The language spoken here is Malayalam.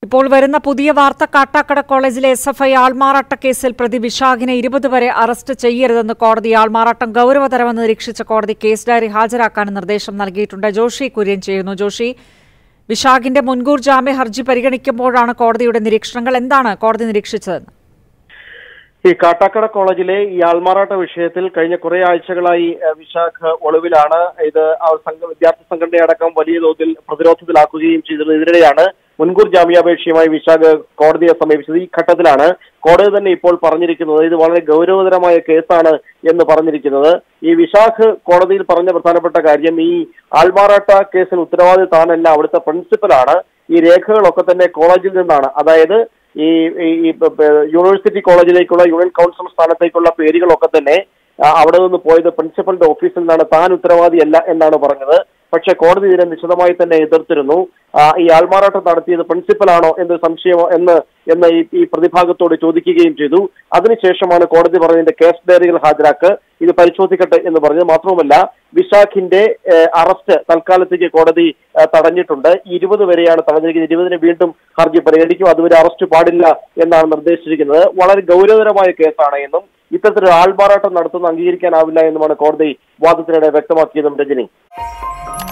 ഇപ്പോൾ വരുന്ന പുതിയ വാർത്ത കാട്ടാക്കട കോളേജിലെ SFI ആൾമാറാട്ട കേസിൽ പ്രതി വിശാഖിനെ 20 വരെ അറസ്റ്റ് ചെയ്യരുതെന്ന് കോടതി. ആൾമാറാട്ടം ഗൌരവതരമെന്ന് നിരീക്ഷിച്ച കോടതി കേസ് ഡയറി ഹാജരാക്കാൻ നിർദ്ദേശം നൽകിയിട്ടുണ്ട്. ജോഷി കുര്യൻ ചെയ്യുന്നു. ജോഷി, വിശാഖിന്റെ മുൻകൂർ ജാമ്യ ഹർജി പരിഗണിക്കുമ്പോഴാണ് കോടതിയുടെ നിരീക്ഷണങ്ങൾ. എന്താണ് കോടതി നിരീക്ഷിച്ചതെന്ന്? ഈ കാട്ടാക്കട കോളേജിലെ ഈ ആൾമാറാട്ട വിഷയത്തിൽ കഴിഞ്ഞ കുറെ ആഴ്ചകളായി വിശാഖ് ഒളിവിലാണ്. ഇത് വിദ്യാർത്ഥി സംഘടനയടക്കം വലിയ തോതിൽ പ്രതിരോധത്തിലാക്കുകയും ചെയ്തത്. ഇതിനിടെയാണ് മുൻകൂർ ജാമ്യാപേക്ഷയുമായി വിശാഖ് കോടതിയെ സമീപിച്ചത്. ഈ ഘട്ടത്തിലാണ് കോടതി തന്നെ ഇപ്പോൾ പറഞ്ഞിരിക്കുന്നത് ഇത് വളരെ ഗൌരവതരമായ കേസാണ് എന്ന് പറഞ്ഞിരിക്കുന്നത്. ഈ വിശാഖ് കോടതിയിൽ പറഞ്ഞ പ്രധാനപ്പെട്ട കാര്യം, ഈ ആൾമാറാട്ട കേസിന് ഉത്തരവാദി താനല്ല, അവിടുത്തെ പ്രിൻസിപ്പലാണ്. ഈ രേഖകളൊക്കെ തന്നെ കോളേജിൽ നിന്നാണ്, അതായത് ഈ യൂണിവേഴ്സിറ്റി കോളേജിലേക്കുള്ള യൂണിയൻ കൗൺസിൽ സ്ഥാനത്തേക്കുള്ള പേരുകളൊക്കെ തന്നെ അവിടെ നിന്ന് പോയത് പ്രിൻസിപ്പലിന്റെ ഓഫീസിൽ നിന്നാണ്, താൻ ഉത്തരവാദിയല്ല എന്നാണ് പറഞ്ഞത്. പക്ഷെ കോടതി ഇതിനെ നിശിതമായി തന്നെ എതിർത്തിരുന്നു. ഈ ആൾമാറാട്ടം നടത്തിയത് പ്രിൻസിപ്പലാണോ എന്ന് സംശയമോ എന്ന് ഈ പ്രതിഭാഗത്തോട് ചോദിക്കുകയും ചെയ്തു. അതിനുശേഷമാണ് കോടതി പറഞ്ഞതിന്റെ കേസ് ഡയറികൾ ഹാജരാക്ക്, ഇത് പരിശോധിക്കട്ടെ എന്ന് പറഞ്ഞത്. മാത്രവുമല്ല, വിശാഖിന്റെ അറസ്റ്റ് തൽക്കാലത്തേക്ക് കോടതി തടഞ്ഞിട്ടുണ്ട്. 20 വരെയാണ് തടഞ്ഞിരിക്കുന്നത്. 20-ന് വീണ്ടും ഹർജി പരിഗണിക്കും. അതുവരെ അറസ്റ്റ് പാടില്ല എന്നാണ് നിർദ്ദേശിച്ചിരിക്കുന്നത്. വളരെ ഗൌരവതരമായ കേസാണ് എന്നും ഇത്തരത്തിലൊരു ആൾമാറാട്ടം നടത്തുന്ന അംഗീകരിക്കാനാവില്ല എന്നുമാണ് കോടതി വാദത്തിനിടെ വ്യക്തമാക്കിയതും. രജനി.